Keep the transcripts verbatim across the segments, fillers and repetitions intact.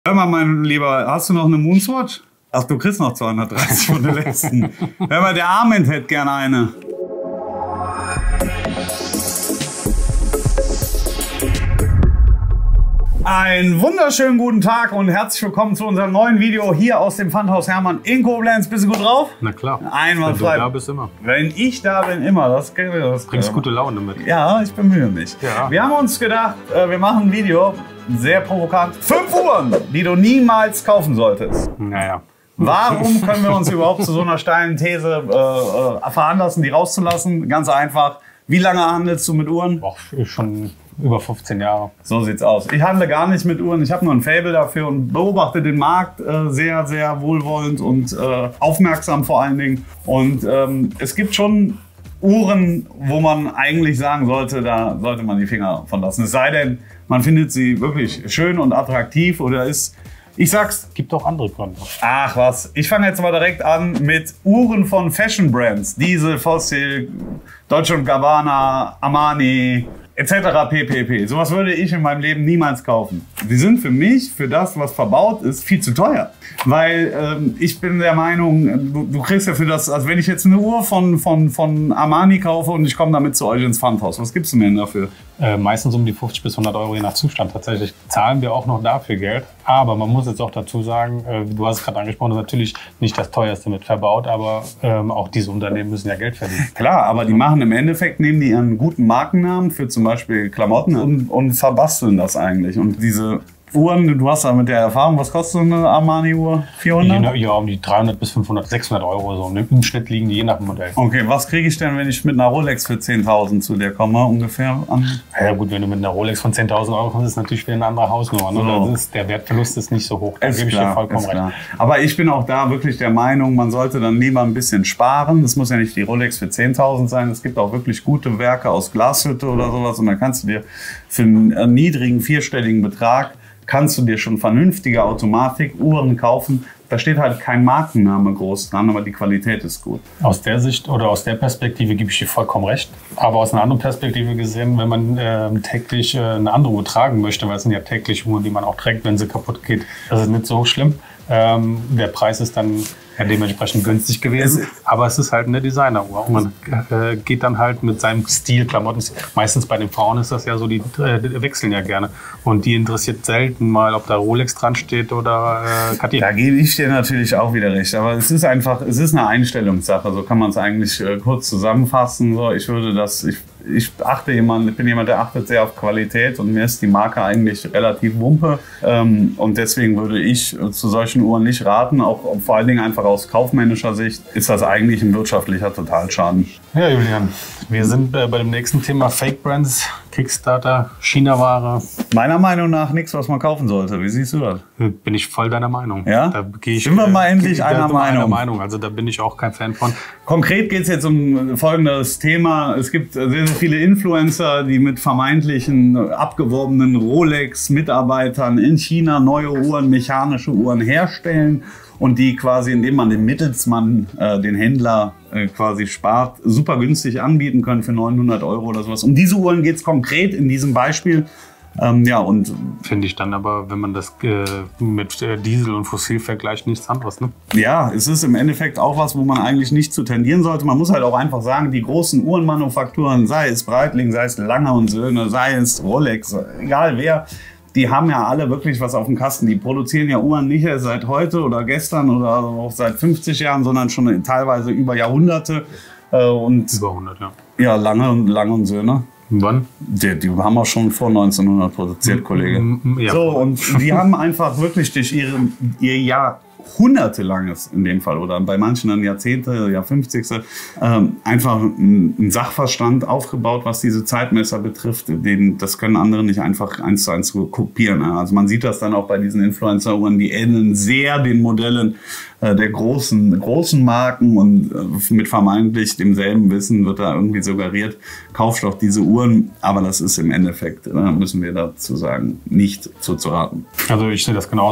Hör mal, mein Lieber, hast du noch eine Moonswatch? Ach, du kriegst noch zweihundertdreißig von der letzten. Hör mal, der Armin hätte gerne eine. Einen wunderschönen guten Tag und herzlich willkommen zu unserem neuen Video hier aus dem Pfandhaus Hermann in Koblenz. Bist du gut drauf? Na klar. Einwandfrei. Wenn du da bist, immer. Wenn ich da bin, immer. Das, das bringst gute Laune mit. Ja, ich bemühe mich. Ja. Wir haben uns gedacht, wir machen ein Video, sehr provokant. Fünf Uhren, die du niemals kaufen solltest. Naja. Warum können wir uns überhaupt zu so einer steilen These äh, äh, veranlassen, die rauszulassen? Ganz einfach. Wie lange handelst du mit Uhren? Boah, schon über fünfzehn Jahre. So sieht's aus. Ich handle gar nicht mit Uhren. Ich habe nur ein Faible dafür und beobachte den Markt äh, sehr, sehr wohlwollend und äh, aufmerksam vor allen Dingen. Und ähm, es gibt schon Uhren, wo man eigentlich sagen sollte, da sollte man die Finger von lassen. Es sei denn, man findet sie wirklich schön und attraktiv oder ist, ich sag's, Gibt auch andere Gründe. Ach was, ich fange jetzt mal direkt an mit Uhren von Fashion Brands. Diesel, Fossil, Dolce und Gabbana, Armani et cetera pp. Sowas würde ich in meinem Leben niemals kaufen. Die sind für mich, für das, was verbaut ist, viel zu teuer. Weil ähm, ich bin der Meinung, du, du kriegst ja für das, also wenn ich jetzt eine Uhr von, von, von Armani kaufe und ich komme damit zu euch ins Pfandhaus, was gibst du mir denn dafür? Äh, meistens um die fünfzig bis hundert Euro je nach Zustand. Tatsächlich zahlen wir auch noch dafür Geld. Aber man muss jetzt auch dazu sagen, äh, du hast es gerade angesprochen, das ist natürlich nicht das teuerste mit verbaut, aber ähm, auch diese Unternehmen müssen ja Geld verdienen. Klar, aber die machen im Endeffekt, nehmen die ihren guten Markennamen für zum Beispiel Klamotten und, und verbasteln das eigentlich. Und diese Uhren, du hast da mit der Erfahrung, was kostet so eine Armani-Uhr? vierhundert? Ja, um die dreihundert bis fünfhundert, sechshundert Euro so. Im Schnitt liegen die je nach Modell. Okay, was kriege ich denn, wenn ich mit einer Rolex für zehntausend zu dir komme, ungefähr an? Ja gut, wenn du mit einer Rolex von zehntausend Euro kommst, ist natürlich wieder eine andere Hausnummer. Ne? So. Das ist, der Wertverlust ist nicht so hoch. Da gebe ich dir vollkommen recht. Aber ich bin auch da wirklich der Meinung, man sollte dann lieber ein bisschen sparen. Das muss ja nicht die Rolex für zehntausend sein. Es gibt auch wirklich gute Werke aus Glashütte oder sowas. Und dann kannst du dir für einen niedrigen vierstelligen Betrag kannst du dir schon vernünftige Automatikuhren kaufen. Da steht halt kein Markenname groß dran, aber die Qualität ist gut. Aus der Sicht oder aus der Perspektive gebe ich dir vollkommen recht. Aber aus einer anderen Perspektive gesehen, wenn man äh, täglich äh, eine andere Uhr tragen möchte, weil es sind ja täglich Uhren, die man auch trägt, wenn sie kaputt geht, das ist nicht so schlimm. Ähm, der Preis ist dann ja dementsprechend günstig gewesen, aber es ist halt eine Designeruhr. Und man äh, geht dann halt mit seinem Stil, Klamotten, meistens bei den Frauen ist das ja so, die äh, wechseln ja gerne. Und die interessiert selten mal, ob da Rolex dran steht oder äh, Cartier. Da gebe ich dir natürlich auch wieder recht, aber es ist einfach, es ist eine Einstellungssache, so kann man es eigentlich äh, kurz zusammenfassen. So, ich würde das, ich, ich achte jemand, ich bin jemand, der achtet sehr auf Qualität und mir ist die Marke eigentlich relativ wumpe. Ähm, und deswegen würde ich äh, zu solchen Uhren nicht raten, auch vor allen Dingen einfach aus kaufmännischer Sicht ist das eigentlich ein wirtschaftlicher Totalschaden. Ja, Julian, wir sind äh, bei dem nächsten Thema Fake Brands, Kickstarter, China-Ware. Meiner Meinung nach nichts, was man kaufen sollte. Wie siehst du das? Bin ich voll deiner Meinung. Ja? Da gehe ich, Sind wir mal endlich äh, einer Meinung. einer Meinung. Also da bin ich auch kein Fan von. Konkret geht es jetzt um folgendes Thema. Es gibt sehr, sehr viele Influencer, die mit vermeintlichen abgeworbenen Rolex-Mitarbeitern in China neue Uhren, mechanische Uhren herstellen. Und die quasi, indem man den Mittelsmann, äh, den Händler äh, quasi spart, super günstig anbieten können für neunhundert Euro oder sowas. Um diese Uhren geht es konkret in diesem Beispiel. Ähm, ja, und finde ich dann aber, wenn man das äh, mit äh, Diesel und Fossil vergleicht, nichts anderes. Ne? Ja, es ist im Endeffekt auch was, wo man eigentlich nicht zu tendieren sollte. Man muss halt auch einfach sagen, die großen Uhrenmanufakturen, sei es Breitling, sei es Lange und Söhne, sei es Rolex, egal wer, die haben ja alle wirklich was auf dem Kasten. Die produzieren ja Uhren nicht erst seit heute oder gestern oder auch seit fünfzig Jahren, sondern schon teilweise über Jahrhunderte. Und über hundert, ja. Ja, Lange und, Lange und Söhne. Wann? Die, die haben wir schon vor neunzehnhundert produziert, Kollege. Ja. So, und die haben einfach wirklich durch ihre, ihr jahrhundertelanges in dem Fall oder bei manchen dann Jahrzehnte, Jahr fünfzigste ähm, einfach einen Sachverstand aufgebaut, was diese Zeitmesser betrifft. Den, das können andere nicht einfach eins zu eins kopieren. Also man sieht das dann auch bei diesen Influencer-Uhren, die ähneln sehr den Modellen äh, der großen, großen Marken und äh, mit vermeintlich demselben Wissen wird da irgendwie suggeriert, kauft doch diese Uhren, aber das ist im Endeffekt, äh, müssen wir dazu sagen, nicht zuzuraten. Also ich sehe das genauso.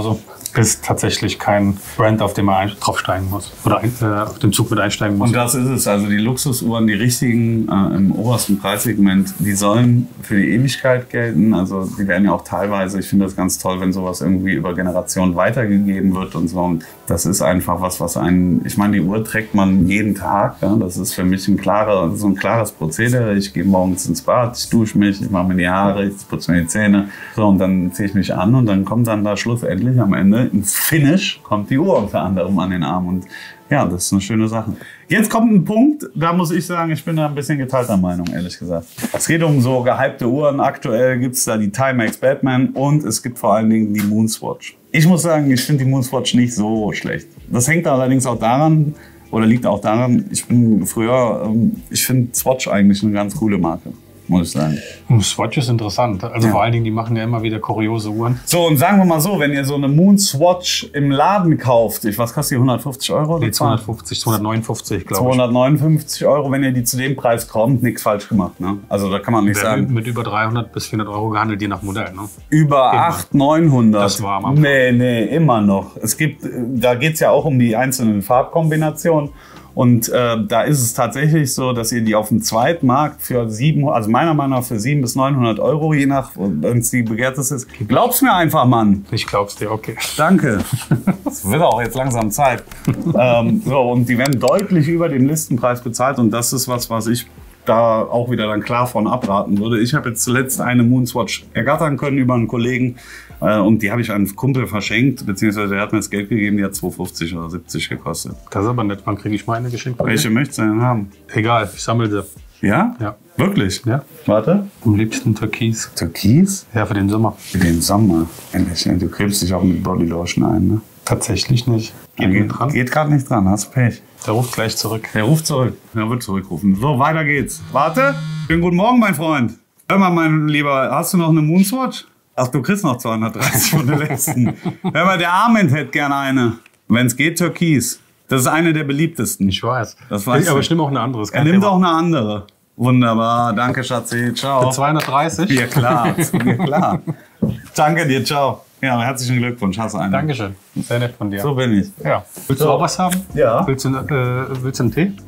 ist tatsächlich kein Brand, auf den man ein, draufsteigen muss oder ein, äh, auf den Zug mit einsteigen muss. Und das ist es. Also die Luxusuhren, die richtigen äh, im obersten Preissegment, die sollen für die Ewigkeit gelten. Also die werden ja auch teilweise, ich finde das ganz toll, wenn sowas irgendwie über Generationen weitergegeben wird und so. Und das ist einfach was, was einen, ich meine, die Uhr trägt man jeden Tag. Ja? Das ist für mich ein klarer, so ein klares Prozedere. Ich gehe morgens ins Bad, ich dusche mich, ich mache mir die Haare, ich putze mir die Zähne. So, und dann ziehe ich mich an und dann kommt dann da schlussendlich am Ende ins Finish kommt die Uhr unter anderem an den Arm. Und ja, das ist eine schöne Sache. Jetzt kommt ein Punkt, da muss ich sagen, ich bin da ein bisschen geteilter Meinung, ehrlich gesagt. Es geht um so gehypte Uhren. Aktuell gibt es da die Timex Batman und es gibt vor allen Dingen die Moonswatch. Ich muss sagen, ich finde die Moonswatch nicht so schlecht. Das hängt allerdings auch daran, oder liegt auch daran, ich bin früher, ich finde Swatch eigentlich eine ganz coole Marke. Muss ich sagen. Swatch ist interessant. Also ja. Vor allen Dingen, die machen ja immer wieder kuriose Uhren. So, und sagen wir mal so, wenn ihr so eine Moonswatch im Laden kauft, ich, was kostet die, hundertfünfzig Euro? Nee, zweihundertfünfzig, zweihundertneunundfünfzig, glaube ich. zweihundertneunundfünfzig Euro, wenn ihr die zu dem Preis kommt, nichts falsch gemacht. Ne? Also da kann man nicht Der sagen. Mit, mit über dreihundert bis vierhundert Euro gehandelt, je nach Modell. Ne? Über achthundert, neunhundert. Das war am Anfang. Nee, nee, immer noch. Es gibt, da geht es ja auch um die einzelnen Farbkombinationen. Und äh, da ist es tatsächlich so, dass ihr die auf dem Zweitmarkt für sieben, also meiner Meinung nach für sieben bis neunhundert Euro, je nach, wenn es die begehrteste ist. Glaub's mir einfach, Mann. Ich glaub's dir, okay. Danke. Es wird auch jetzt langsam Zeit. ähm, so, und die werden deutlich über dem Listenpreis bezahlt. Und das ist was, was ich da auch wieder dann klar von abraten würde. Ich habe jetzt zuletzt eine Moonswatch ergattern können über einen Kollegen. Äh, und die habe ich einem Kumpel verschenkt, beziehungsweise der hat mir das Geld gegeben, die hat zweihundertfünfzig oder siebzig gekostet. Das ist aber nett. Wann kriege ich meine geschenkt? Welche möchtest du denn haben? Egal, ich sammle sie. Ja? Ja. Wirklich? Ja. Warte. Am liebsten Türkis. Türkis? Ja, für den Sommer. Für den Sommer. Du cremst dich auch mit Bodylotion ein, ne? Tatsächlich nicht. Geht geht, nicht dran. Geht gerade nicht dran, hast Pech. Der ruft gleich zurück. Der ruft zurück. Er wird zurückrufen. So, weiter geht's. Warte. Schönen guten Morgen, mein Freund. Hör mal, mein Lieber, hast du noch eine Moonswatch? Ach, du kriegst noch zweihundertdreißig von der letzten. Hör mal, der Armin hätte gerne eine. Wenn es geht, Türkis. Das ist eine der beliebtesten. Ich weiß. Das weiß ich, aber ich. ich nehme auch eine andere. Er nimmt auch eine andere. Wunderbar. Danke, Schatzi. Ciao. Für zweihundertdreißig? Ja, klar. Ja, klar. Danke dir. Ciao. Ja, herzlichen Glückwunsch. Hast du eine. Dankeschön. Sehr nett von dir. So bin ich. Ja. Willst so. du auch was haben? Ja. Willst du, äh, willst du einen Tee?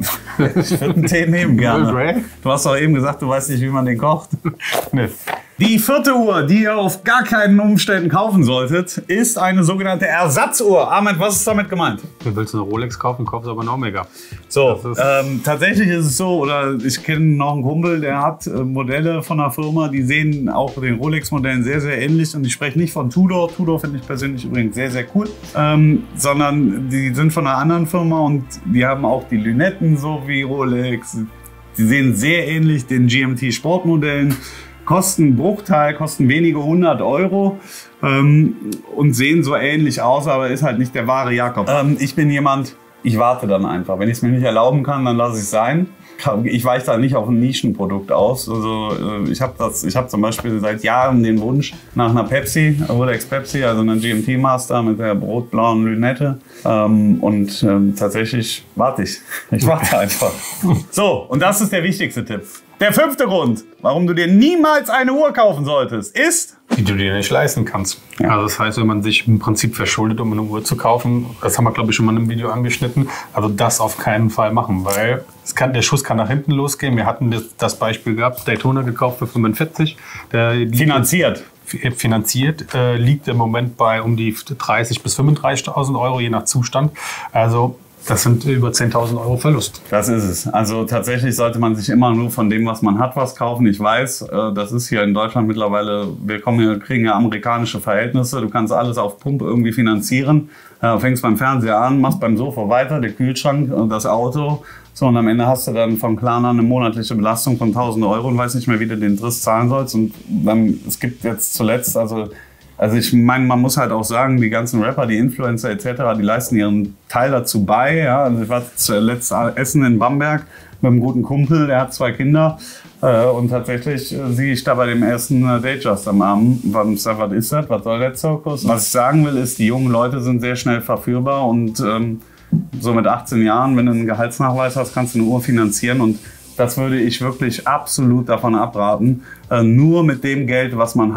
Ich würde einen Tee nehmen, gerne. Earl Grey? Du hast doch eben gesagt, du weißt nicht, wie man den kocht. Nee. Die vierte Uhr, die ihr auf gar keinen Umständen kaufen solltet, ist eine sogenannte Ersatzuhr. Ahmed, was ist damit gemeint? Du willst eine Rolex kaufen, kaufst aber einen Omega. So, ähm, tatsächlich ist es so, oder ich kenne noch einen Kumpel, der hat äh, Modelle von einer Firma, die sehen auch den Rolex-Modellen sehr, sehr ähnlich. Und ich spreche nicht von Tudor. Tudor finde ich persönlich übrigens sehr, sehr cool. Ähm, sondern die sind von einer anderen Firma und die haben auch die Lünetten so wie Rolex. Die sehen sehr ähnlich den G M T-Sportmodellen. Kosten einen Bruchteil, kosten wenige hundert Euro ähm, und sehen so ähnlich aus, aber ist halt nicht der wahre Jakob. Ähm, ich bin jemand, ich warte dann einfach. Wenn ich es mir nicht erlauben kann, dann lasse ich es sein. Ich weiche da nicht auf ein Nischenprodukt aus. Also äh, ich habe das, ich habe zum Beispiel seit Jahren den Wunsch nach einer Pepsi, Rolex Pepsi, also einer G M T Master mit der rot-blauen Lünette. Ähm, und ähm, tatsächlich warte ich. Ich warte einfach. So, und das ist der wichtigste Tipp. Der fünfte Grund, warum du dir niemals eine Uhr kaufen solltest, ist... Die du dir nicht leisten kannst. Ja. Also das heißt, wenn man sich im Prinzip verschuldet, um eine Uhr zu kaufen, das haben wir, glaube ich, schon mal in einem Video angeschnitten, also das auf keinen Fall machen, weil es kann, der Schuss kann nach hinten losgehen. Wir hatten das, das Beispiel gehabt, Daytona gekauft für fünfundvierzig. Der Finanziert. Finanziert, äh, liegt im Moment bei um die dreißigtausend bis fünfunddreißigtausend Euro, je nach Zustand. Also das sind über zehntausend Euro Verlust. Das ist es. Also tatsächlich sollte man sich immer nur von dem, was man hat, was kaufen. Ich weiß, das ist hier in Deutschland mittlerweile, wir kommen hier, kriegen ja amerikanische Verhältnisse. Du kannst alles auf Pumpe irgendwie finanzieren. Du fängst beim Fernseher an, machst beim Sofa weiter, der Kühlschrank und das Auto. So, und am Ende hast du dann vom Klarna eine monatliche Belastung von tausend Euro und weißt nicht mehr, wie du den Driss zahlen sollst. Und dann, es gibt jetzt zuletzt, also Also ich meine, man muss halt auch sagen, die ganzen Rapper, die Influencer et cetera, die leisten ihren Teil dazu bei. Ja? Also ich war zuletzt essen in Bamberg mit einem guten Kumpel, der hat zwei Kinder. Äh, und tatsächlich äh, sehe ich da bei dem ersten äh, Datejust am Abend, was, was ist das, was soll der Zirkus? Was ich sagen will, ist, die jungen Leute sind sehr schnell verführbar. Und ähm, so mit achtzehn Jahren, wenn du einen Gehaltsnachweis hast, kannst du eine Uhr finanzieren. Und das würde ich wirklich absolut davon abraten, äh, nur mit dem Geld, was man hat,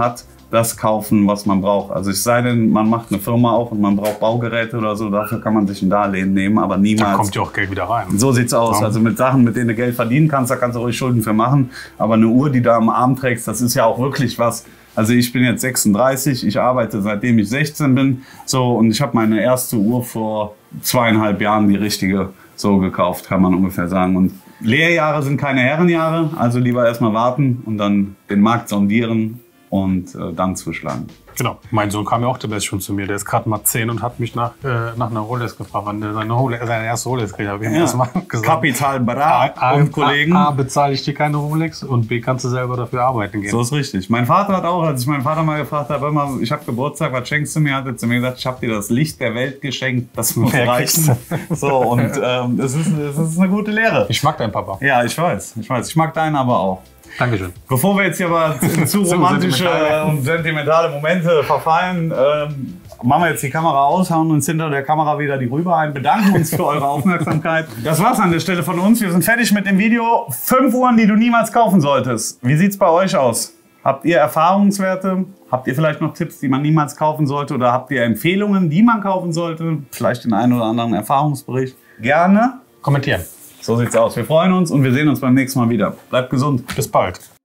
das kaufen, was man braucht. Also es sei denn, man macht eine Firma auf und man braucht Baugeräte oder so, dafür kann man sich ein Darlehen nehmen, aber niemals. Da kommt ja auch Geld wieder rein. So sieht's aus. Ja. Also mit Sachen, mit denen du Geld verdienen kannst, da kannst du ruhig Schulden für machen. Aber eine Uhr, die du am Arm trägst, das ist ja auch wirklich was. Also ich bin jetzt sechsunddreißig, ich arbeite seitdem ich sechzehn bin, so, und ich habe meine erste Uhr vor zweieinhalb Jahren, die richtige, so gekauft, kann man ungefähr sagen. Und Lehrjahre sind keine Herrenjahre, also lieber erstmal warten und dann den Markt sondieren und äh, dann zuschlagen. Genau. Mein Sohn kam ja auch demnächst schon zu mir. Der ist gerade mal zehn und hat mich nach, äh, nach einer Rolex gefragt, wann der seine, Rolex, seine erste Rolex kriegt. Hab ich ihm Ja. erstmal gesagt. Kapital Bra A, und Kollegen. A, A bezahle ich dir keine Rolex und B kannst du selber dafür arbeiten gehen. So ist richtig. Mein Vater hat auch, als ich meinen Vater mal gefragt habe, immer, ich habe Geburtstag, was schenkst du mir? Hat er zu mir gesagt, ich habe dir das Licht der Welt geschenkt, das muss Mehr reichen. So, und ähm, das, ist, das ist eine gute Lehre. Ich mag deinen Papa. Ja, ich weiß, ich weiß. Ich mag deinen aber auch. Dankeschön. Bevor wir jetzt hier aber in zu romantische sentimentale. und sentimentale Momente verfallen, ähm, machen wir jetzt die Kamera aus, hauen uns hinter der Kamera wieder die Rübe ein, bedanken uns für eure Aufmerksamkeit. Das war's an der Stelle von uns. Wir sind fertig mit dem Video. Fünf Uhren, die du niemals kaufen solltest. Wie sieht's bei euch aus? Habt ihr Erfahrungswerte? Habt ihr vielleicht noch Tipps, die man niemals kaufen sollte? Oder habt ihr Empfehlungen, die man kaufen sollte? Vielleicht den einen oder anderen Erfahrungsbericht? Gerne Kommentieren. So sieht's aus. Wir freuen uns und wir sehen uns beim nächsten Mal wieder. Bleibt gesund. Bis bald.